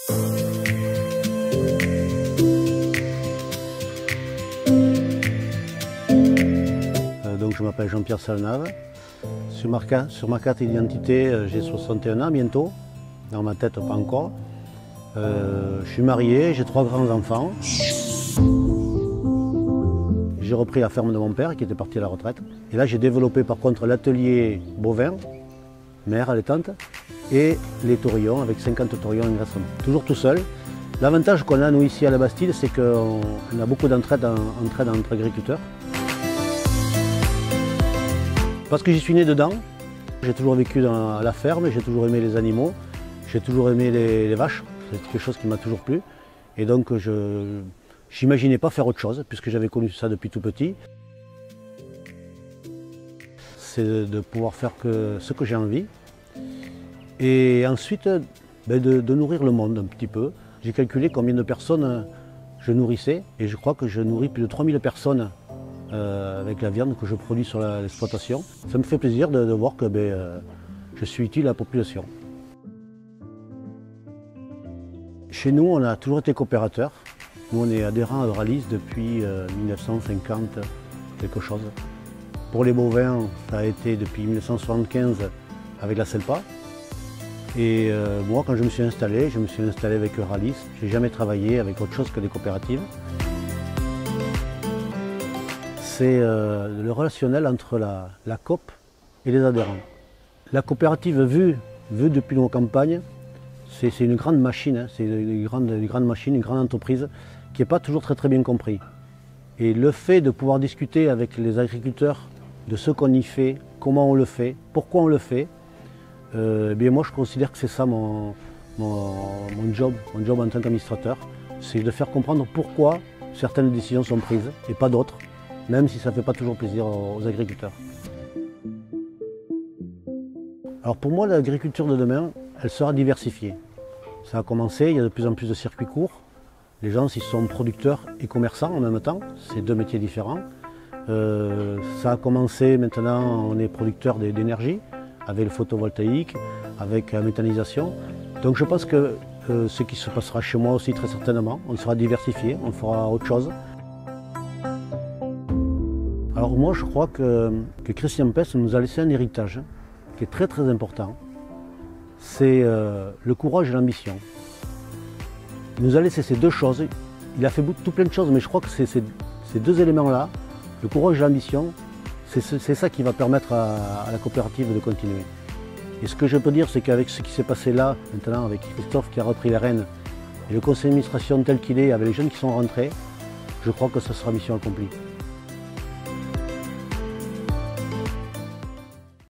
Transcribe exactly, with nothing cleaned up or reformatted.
Donc je m'appelle Jean-Pierre Salnave. Sur ma, sur ma carte d'identité, j'ai soixante et un ans bientôt. Dans ma tête, pas encore. Euh, je suis marié, j'ai trois grands-enfants. J'ai repris la ferme de mon père qui était parti à la retraite. Et là, j'ai développé par contre l'atelier bovin, mère allaitante, et les taurillons avec cinquante taurillons en engraissement. Toujours tout seul. L'avantage qu'on a nous ici à la Bastide, c'est qu'on a beaucoup d'entraide entre agriculteurs. Parce que j'y suis né dedans, j'ai toujours vécu dans la ferme, j'ai toujours aimé les animaux, j'ai toujours aimé les, les vaches, c'est quelque chose qui m'a toujours plu. Et donc je n'imaginais pas faire autre chose, puisque j'avais connu ça depuis tout petit. C'est de, de pouvoir faire que ce que j'ai envie. Et ensuite, ben de, de nourrir le monde un petit peu. J'ai calculé combien de personnes je nourrissais, et je crois que je nourris plus de trois mille personnes Euh, avec la viande que je produis sur l'exploitation. Ça me fait plaisir de, de voir que ben, euh, je suis utile à la population. Chez nous, on a toujours été coopérateurs. Nous, on est adhérents à Euralis depuis euh, mille neuf cent cinquante, quelque chose. Pour les bovins, ça a été depuis mille neuf cent soixante-quinze avec la CELPA. Et euh, moi, quand je me suis installé, je me suis installé avec Euralis. Je n'ai jamais travaillé avec autre chose que des coopératives. C'est euh, le relationnel entre la, la coop et les adhérents. La coopérative vue, vue depuis nos campagnes, c'est une grande machine, hein, c'est une grande, une grande machine, une grande entreprise qui n'est pas toujours très très bien comprise. Et le fait de pouvoir discuter avec les agriculteurs de ce qu'on y fait, comment on le fait, pourquoi on le fait, euh, bien moi je considère que c'est ça mon, mon, mon job, mon job en tant qu'administrateur, c'est de faire comprendre pourquoi certaines décisions sont prises et pas d'autres, même si ça ne fait pas toujours plaisir aux agriculteurs. Alors pour moi, l'agriculture de demain, elle sera diversifiée. Ça a commencé, il y a de plus en plus de circuits courts. Les gens, s'ils sont producteurs et commerçants en même temps, c'est deux métiers différents. Euh, ça a commencé, maintenant on est producteur d'énergie, avec le photovoltaïque, avec la méthanisation. Donc je pense que euh, ce qui se passera chez moi aussi très certainement, on sera diversifié, on fera autre chose. Alors moi je crois que, que Christian Pest nous a laissé un héritage qui est très très important. C'est euh, le courage et l'ambition. Il nous a laissé ces deux choses. Il a fait tout plein de choses, mais je crois que c'est ces, ces deux éléments-là, le courage et l'ambition, c'est ça qui va permettre à, à la coopérative de continuer. Et ce que je peux dire, c'est qu'avec ce qui s'est passé là, maintenant, avec Christophe qui a repris les rênes, et le conseil d'administration tel qu'il est, avec les jeunes qui sont rentrés, je crois que ce sera mission accomplie.